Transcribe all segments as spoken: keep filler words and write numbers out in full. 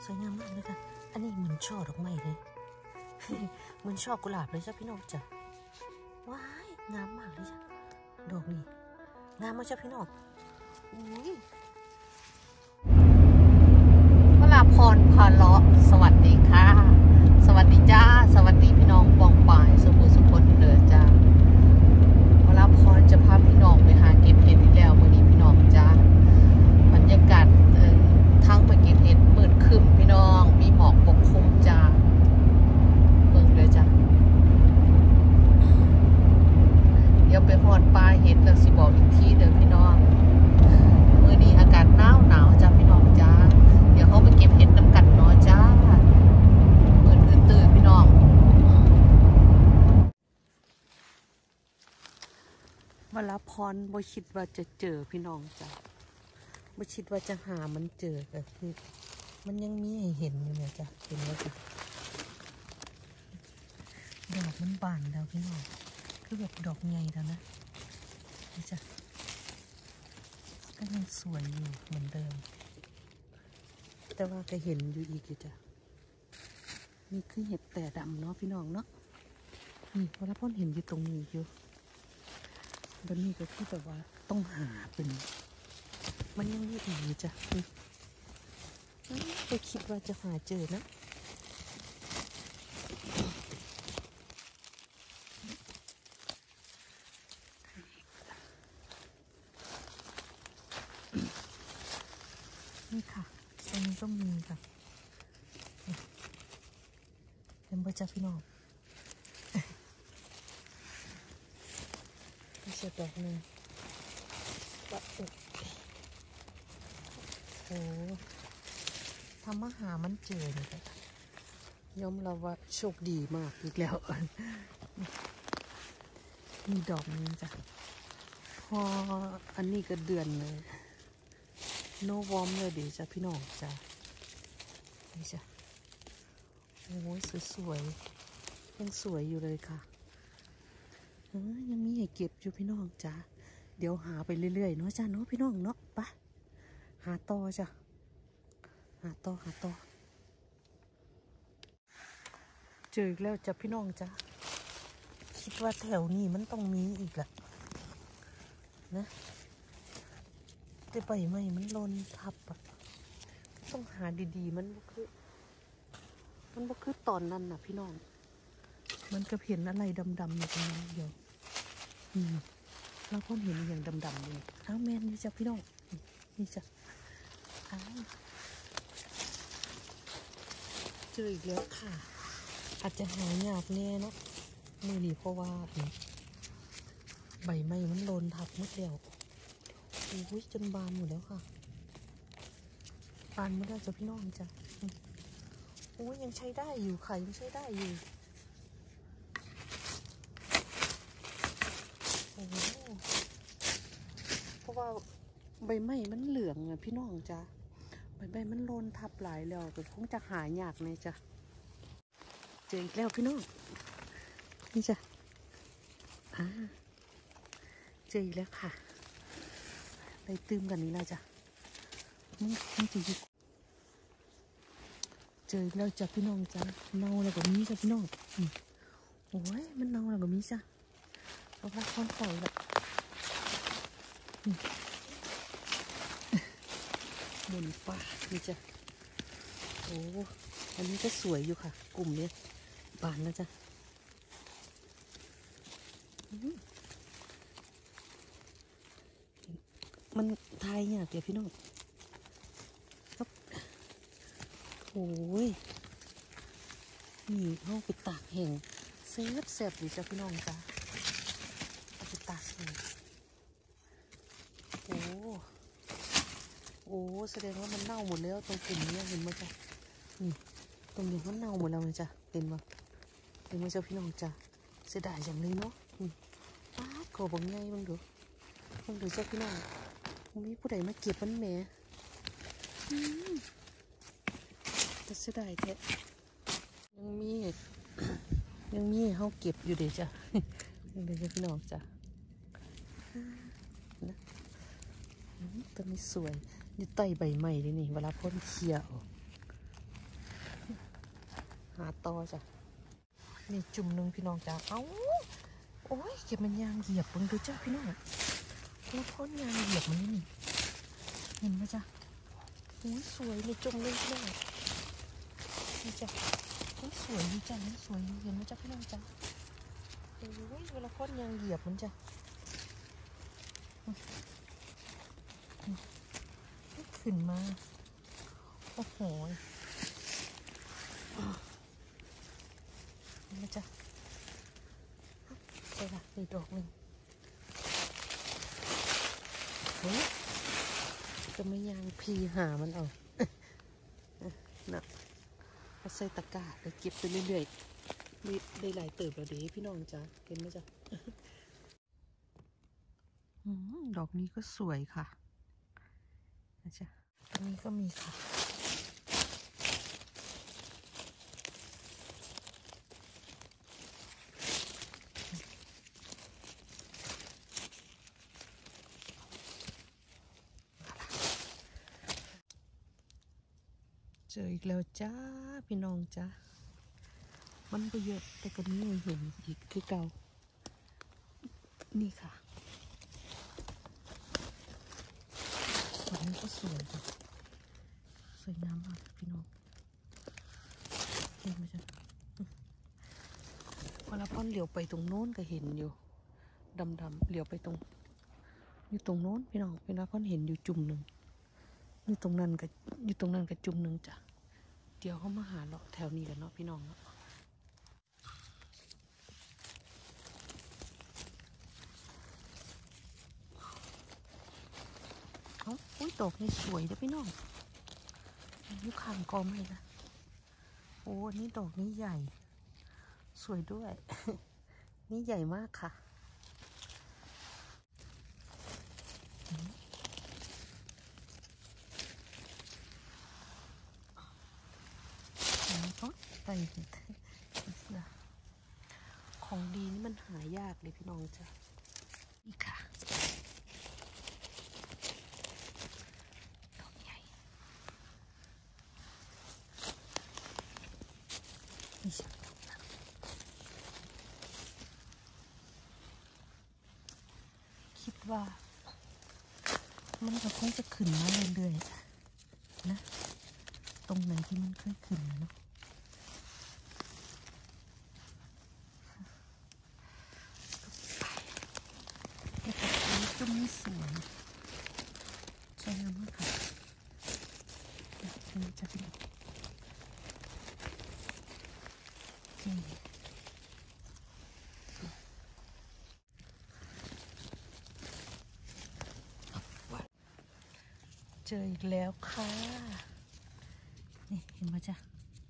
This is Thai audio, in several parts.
สวยงามมากเลยค่ะอันนี้เหมือนช่อดอกไม้เลยเหมือนช่อกุหลาบเลยจ้ะพี่น้องจ้ะว้ายงามมากเลยจ้ะดอกนี้งามมากจ้ะพี่น้องอุ้ยวราพรพาเลาะสวัสดีค่ะสวัสดีจ้าสวัสดีพี่น้องปองป่ายสุภูสุพลเดือจ้าวราพรจะพาพี่น้องไปหาเก็บเห็ดอีกแล้ววันนี้พี่น้องจ้าบรรยากาศทั้งไปเก็บเห็ดมืดครึ้มพี่น้องมีหมอกปกคลุมจ้าเบิ่งเลยจ้าเดี๋ยวไปหอดปลาเห็ดแล้วสิบอกอีกทีเด้อพี่น้องมื้อนี้อากาศหนาวหนาวจ้าพี่น้องจ้าเดี๋ยวเขาไปเก็บเห็ดน้ำกันเนาะจ้ามืดตื่นพี่น้องวราพรบ่คิดว่าจะเจอพี่น้องจ้าบ่คิดว่าจะหามันเจอก็คือมันยังมีให้เห็นอยู่เนี่ยจ้ะเห็นแล้วสิดอกมันบานแล้วพี่น้องคือแบบดอกใหญ่แล้วนะนี่จ้ะก็ยังสวยอยู่เหมือนเดิมแต่ว่าก็เห็นอยู่อีกอยู่จ้ะนี่คือเห็ดแต่ดำเนาะพี่น้องเนาะนี่วราพรเห็นอยู่ตรงนี้อยู่ตอนนี้ก็คือแบบว่าต้องหาเป็นมันยังมีอีกอยู่จ้ะไปคิดว่าจะหาเจอนะนี่ค่ะตรงนี้ต้องมีค่ะเห็นบ่จ้ะพี่น้องไม่ใช่ดอกนึงปะอึกโอ้ทำอาหารมันเจอเลยค่ะยอมรับว่าโชคดีมากอีกแล้วมีดอกนึงจ้ะพออันนี้ก็เดือนเลยโนวอมเลยดีจ้ะพี่น้องจ้ะนี่จ้ะโอ้ยสวยๆยังสวยอยู่เลยค่ะเออยังมีให้เก็บอยู่พี่น้องจ้ะเดี๋ยวหาไปเรื่อยๆเนาะจ้ะเนาะพี่น้องเนาะไปหาต่อจ้ะหาต่อหาต่อเจออีกแล้วจ้ะพี่น้องจ้ะคิดว่าแถวนี้มันต้องมีอีกแหละนะแต่ใบไม้มันลนทับอะต้องหาดีๆมันบ่คือมันบ่คือตอนนั้นน่ะพี่น้องมันก็เห็นอะไรดำๆอยู่ตรงนั้นเดียวอืมเราก็เห็นอย่างดำๆเลยอ้าวแม่นี่จ้ะพี่น้องนี่จ้ะอ้าวเจออีกแล้วค่ะอาจจะหายากแน่เนาะมือนี้เพราะว่าใบไม้มันโดนทับหมดแล้วโอ้ยจนบานหมดแล้วค่ะบานไม่ได้จ้ะพี่น้องจ้ะโอ้ยยังใช้ได้อยู่ค่ะยังใช้ได้อยู่โอ้เพราะว่าใบไม้มันเหลืองอะพี่น้องจ้ะใบไม้มันโดนทับหลายแล้วแต่คงจะหายากเลยจ้ะเจออีกแล้วพี่น้องนี่จ้ะอ่าเจออีกแล้วค่ะไปตื้มกันนี้แล้วจ้ะนี่นี่จะอยู่เจออีกแล้วจ้ะพี่น้องจ้ะเน่าแล้วก็มีจ้ะพี่น้องโอ้ยมันเน่าแล้วก็มีจ้ะเอาละค่อนข้างละบนป่านี่จ้ะโอ้อันนี้ก็สวยอยู่ค่ะกลุ่มนี้บานแล้วจ้ะมันทายเนี่ยเดี๋ยวพี่น้องครับโอ้ยนี่เขาไปตากแห้งเซฟเซฟดีจ้ะพี่น้องจ้ะเอาไปตากแห้งโอ้โอ้แสดงว่ามันเน่าหมดแล้วตรงกลุ่มนี้เห็นไหมจ้ะนี่ตรงนี้มันเน่าหมดแล้วนะจ๊ะเห็นไหมเห็นไหมจ้ะพี่น้องจ้ะเสียดายอย่างนี้เนาะป้าขอบังไงบ้างดูบ้างดูจ้ะพี่น้องมีผู้ใดมาเก็บมันแหมจะเสียดายแท้ยังมียังมีเขาเก็บอยู่เดี๋ยวจ้ะยังเดี๋ยวจ้ะพี่น้องจ้ะนะต้นนี้สวยอยู่ใต้ใบไม้เลยนี่เวลาพ่นเขียวหาต่อจ้ะนี่จุ่มหนึ่งพี่น้องจ้ะเอ้าโอ้ยเก็บมันยางเหยียบมึงดูจ้าพี่น้องแล้วพ่นยางเหยียบมันนี่เห็นไหมจ้ะโอ้ยสวยนี่จุ่มหนึ่งพี่น้องนี่จ้ะโอ้ยสวยนี่จ้ะนี่สวยเห็นไหมจ้ะพี่น้องจ้ะโอ้ยเวลาพ่นยางเหยียบมันจ้ะขึ้นมาโอ้โหนี่จ้ะใช่ละอีกดอกหนึ่งเฮ้ยจะไม่ยางพีหามันเอาน่ะเอาใส่ตะกร้าไปเก็บไปเรื่อยๆได้หลายเติบแล้วเด้พี่น้องจ้ะเห็นไหมจ้ะดอกนี้ก็สวยค่ะนะจ๊ะอันนี้ก็มีค่ะเจออีกแล้วจ้าพี่น้องจ้ามันก็เยอะแต่ก็มีเห็นอีกคือเก่านี่ค่ะดอกนี้ก็สวยจ้ะสวยงามมากพี่น้องเห็นไหมจ๊ะพอละพ่อนเหลียวไปตรงโน้นก็เห็นอยู่ดำๆเหลียวไปตรงอยู่ตรงโน้นพี่น้องเวลาพ่อนเห็นอยู่จุ่มหนึ่งอยู่ตรงนั้นกับอยู่ตรงนั้นกับจุ่มหนึ่งจ้ะเดี๋ยวเขามาหาเราแถวนี้กันเนาะพี่น้องเนาะเอาอุ้ยดอกนี่สวยนะพี่น้องยุคางกอไม่นะโอ้นี่ดอกนี้ใหญ่สวยด้วย นี่ใหญ่มากค่ะไปของดีนี่มันหายากเลยพี่น้องจ้ะนี่ค่ะดอกใหญ่นี่ใช่คิดว่ามันก็คงจะขึ้นมาเรื่อยๆนะตรงไหนที่มันเคยขึ้นนะเนาะจุ่มนี่สวยสวยงามมากค่ะนี่จะเป็นเจออีกแล้วค่ะนี่เห็นไหมจ๊ะ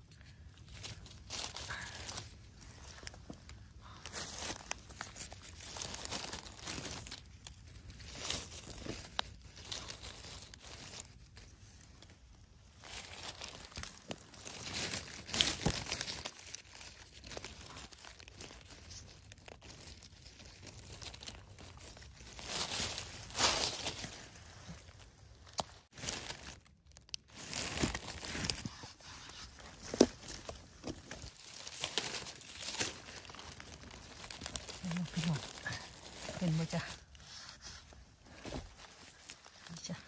พี่น้องเห็นไหมจ๊ะนี่จ้ะ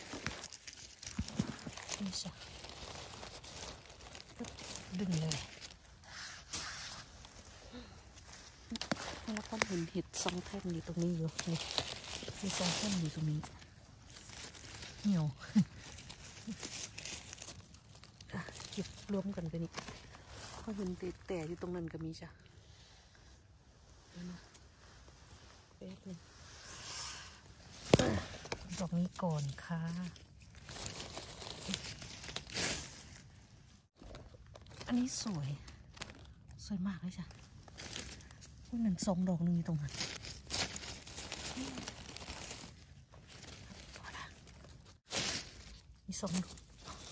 นี่จ้ะดึงเลยแล้วก็เห็นเห็ดสองแท่นอยู่ตรงนี้อยู่นี่มีสองแท่นอยู่ตรงนี้เหี่ยวเก็บรวมกันไปนี่เขาเห็นแต่อยู่ตรงนั้นก็มีจ้ะดอกนี้ก่อนค่ะอันนี้สวยสวยมากเลยจ้ะพวกนั้นสองดอกนึงอยู่ตรงนั้นมีสองดอก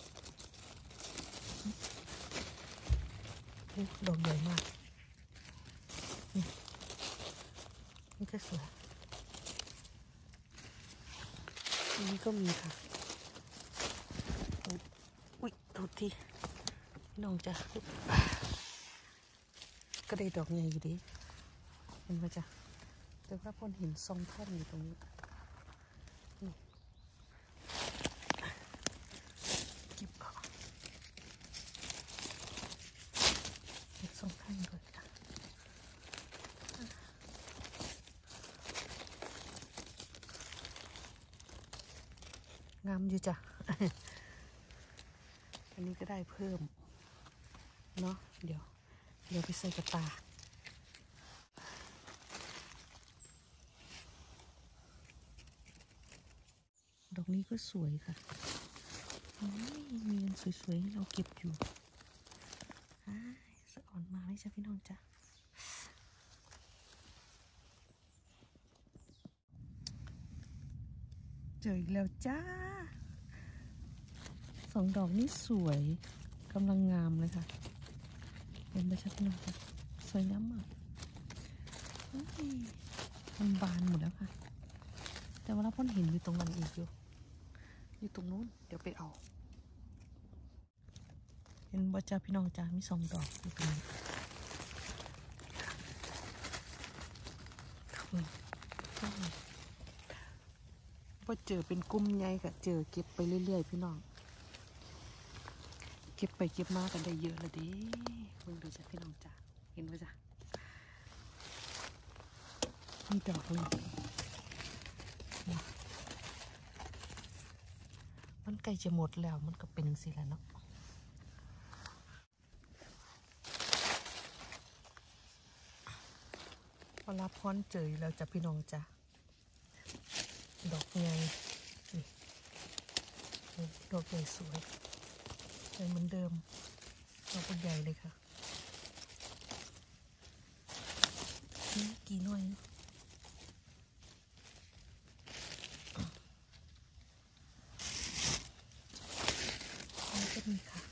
ดอกใหญ่มากนี่นี่ก็สวยอันนี้ก็มีค่ะอุ้ยโทษทีน้องจ้ะก็ได้ดอกใหญ่อยู่ดีเห็นไหมจ๊ะแต่ว่าพ่นเห็นทรงท่อนอยู่ตรงนี้นี่เก็บก่อนเก็บทรงท่อนด้วยงามอยู่จ้ะ อันนี้ก็ได้เพิ่มเนาะเดี๋ยวเดี๋ยวไปใส่กระตาดอกนี้ก็สวยค่ะมีอันสวยๆให้เราเก็บอยู่สะอ่อนมากเลยจ้ะพี่น้องจ้ะเจออีกแล้วจ้าสองดอกนี้สวยกำลังงามเลยค่ะเห็นไหมชัดน้องจ้ะสวยงามมากมันบานหมดแล้วค่ะแต่ว่าเราพ่นเห็นอยู่ตรงนั้นอีกอยู่อยู่ตรงนู้นเดี๋ยวไปเอาเห็นบ่จ้าพี่น้องจ้ามีสองดอกอยู่ตรงนี้พอเจอเป็นกุ้มใหญ่ก็เจอเก็บไปเรื่อยๆพี่น้องเก็บไปเก็บมากันได้เยอะเลยดิเบิ่งดูจ้ะพี่น้องจ้าเห็นไหมจ้ะมีดอกนึงมันใกล้จะหมดแล้วมันก็เป็นอย่างนี้แหละเนาะพอรับพรเจอแล้วจ้ะพี่น้องจ้ะดอกใหญ่นี่ดอกใหญ่สวยใหญ่เหมือนเดิมดอกใหญ่เลยค่ะนี่กี่หน่วยนี่ก็มีค่ะ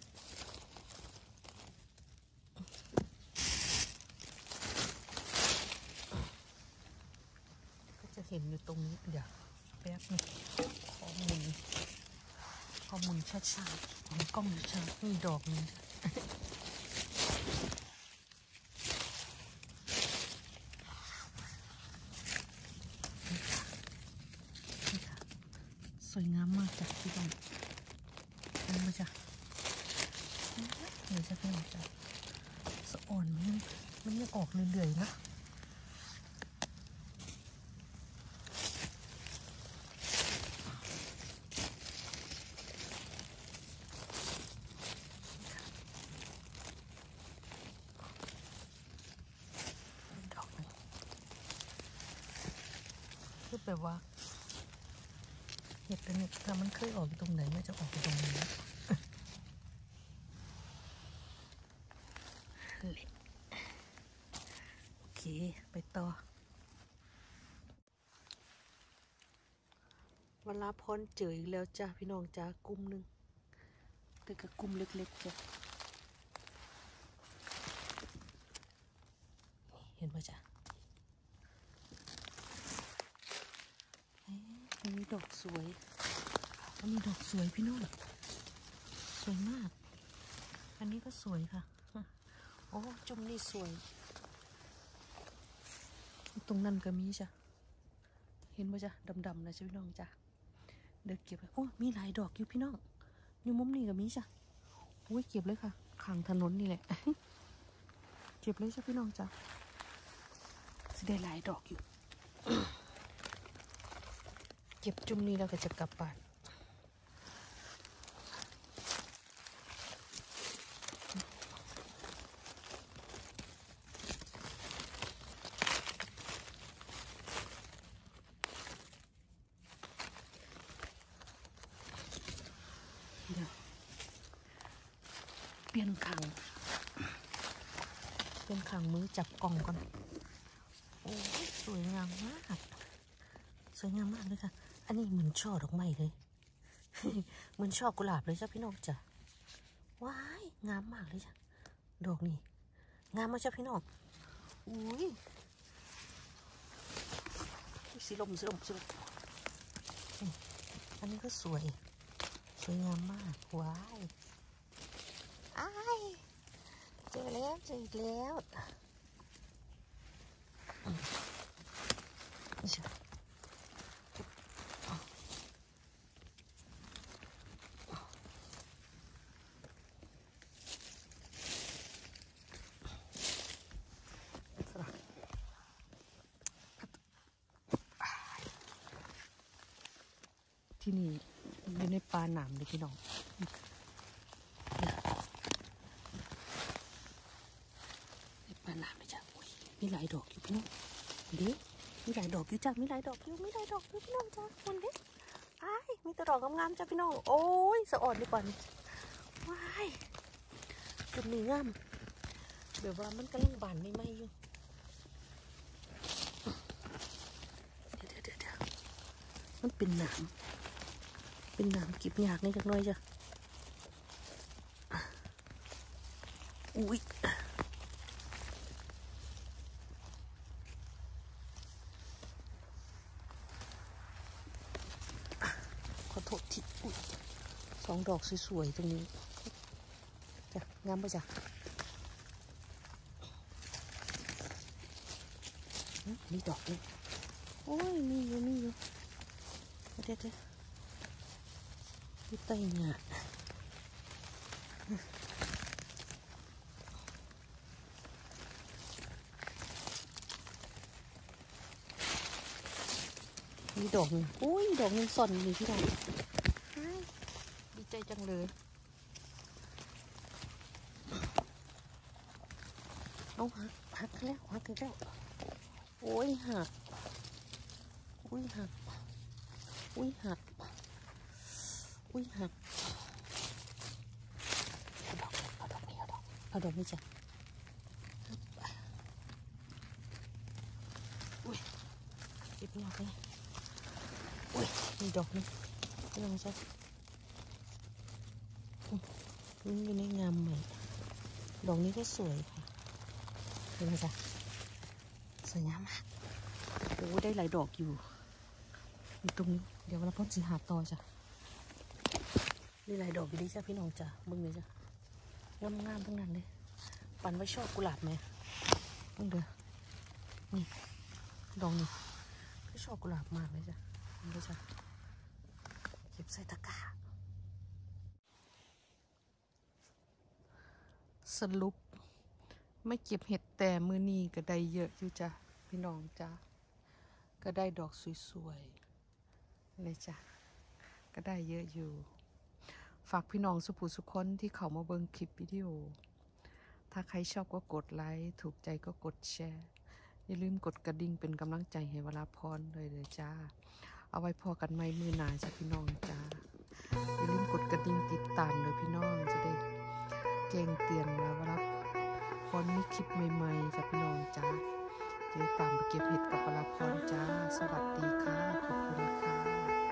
ก็จะเห็นอยู่ตรงนี้เดี๋ยวแป๊บนึงข้อมูลข้อมูลชัดๆของกล้องชัดมีดอกนึงสวยงามมากจ้ะพี่น้องเห็นไหมจ๊ะเดี๋ยวจะเป็นจ้ะสะอ่อนมันมันยังออกเรื่อยๆนะดอกนึงคือแบบว่าเห็ดตัวนี้ถ้ามันเคยออกตรงไหนมันจะออกตรงนี้โอเคไปต่อเวลาพ้นเจออีกแล้วจ้าพี่น้องจ้ากลุ่มหนึ่งแต่กับกลุ่มเล็กๆจ้ะเห็นป่ะจ้ะอันนี้ดอกสวยอันนี้ดอกสวยพี่น้องสวยมากอันนี้ก็สวยค่ะโอ้จุ่มนี่สวยตรงนั้นก็มีจ้ะเห็นป่ะจ้ะดำๆนะจ้ะพี่น้องจ้ะเดี๋ยวเก็บไปโอ้มีหลายดอกอยู่พี่น้องอยู่มุมนี้ก็มีจ้ะโอ้ยเก็บเลยค่ะข้างถนนนี่แหละเก็บเลยจ้ะพี่น้องจ้ะจะได้หลายดอกอยู่ เก็บจุ่มนี้แล้วก็จะกลับบ้านเดี๋ยวเปลี่ยนขังเปลี่ยนขังมือจับกล่องก่อนโอ้สวยงามมากสวยงามมากเลยค่ะอันนี้เหมือนช่อดอกไม้เลย เหมือนช่อกุหลาบเลยจ้ะพี่น้องจ้ะว้ายงามมากเลยจ้ะดอกนี่งามมากจ้ะพี่น้องอุ้ยสีลมสีลมสีลมอันนี้ก็สวยสวยงามมากว้ายอ้ายเจอแล้วเจออีกแล้วที่นี่อยู่ในป่าหนามเลยพี่น้องในป่าหนามเลยจ้ะมีหลายดอกอยู่พี่น้องเด็กมีหลายดอกอยู่จ้ะมีหลายดอกอยู่มีหลายดอกอยู่พี่น้องจ้ะคนเด็กอ้ายมีแต่ดอกงามๆจ้ะพี่น้องโอ้ยสะออดดีกว่านี่ว้ายจุดนี้งามเดี๋ยวว่ามันกำลังบานไม่ไหมอยู่เดี๋ยวเดี๋ยวเดี๋ยวมันเป็นหนามเป็นหนามกิบหยากนี่จักหน่อยจ้ะอุ้ยขอโทษทีอุ้ยสองดอกสวยๆตรงนี้จ้ะงามปะจ้ะนี่ดอกนี่โอ้ยมีอยู่มีอยู่เดี๋ยวเดี๋ยวมีไตหยามีดอกนึงโอ้ยดอกนึงซ่อนอยู่ที่ไหนดีใจจังเลยเอาหักหักแล้วหักแล้วโอ้ยหักอุ้ยหักอุ้ยหักอุ้ยหักเอาดอกเอาดอกนี่เอาดอกเอาดอกนี่จ้ะอุ้ยเก็บหนักเลยอุ้ยมีดอกนี่นี่ลองจ้ะมันอยู่ในงามใหม่ดอกนี้ก็สวยค่ะเห็นไหมจ๊ะสวยงามมากโอ้ได้หลายดอกอยู่อยู่ตรงนี้เดี๋ยวเราพ่นสีหาต่อจ้ะนี่หลายดอกอยู่ดีจ้ะพี่น้องจ้ะมึงเลยจ้ะงามงามทั้งนั้นเลยปันไว้ชอบกุหลาบไหมมึงเด้อนี่ดอกนี้ก็ชอบกุหลาบมากเลยจ้ะมึงเลยจ้ะเก็บใส่ตะกร้าสรุปไม่เก็บเห็ดแต่มือนี้ก็ได้เยอะอยู่จ้ะพี่น้องจ้ะก็ได้ดอกสวยๆเลยจ้ะก็ได้เยอะอยู่ฝากพี่น้องสุภูสุคนที่เขามาเบิ่งคลิปวิดีโอถ้าใครชอบก็กดไลค์ถูกใจก็กดแชร์อย่าลืมกดกระดิ่งเป็นกำลังใจให้วราพรเลยเลยจ้าเอาไว้พอกันไหมมือหนาจ้ะพี่น้องจ้าอย่าลืมกดกระดิ่งติดตามเลยพี่น้องจะได้แจ้งเตือนว่าวราพรมีคลิปใหม่ๆจ้ะพี่น้องจ้าจะตามไปเก็บเห็ดกับวราพรจ้าสวัสดีค่ะขอบคุณค่ะ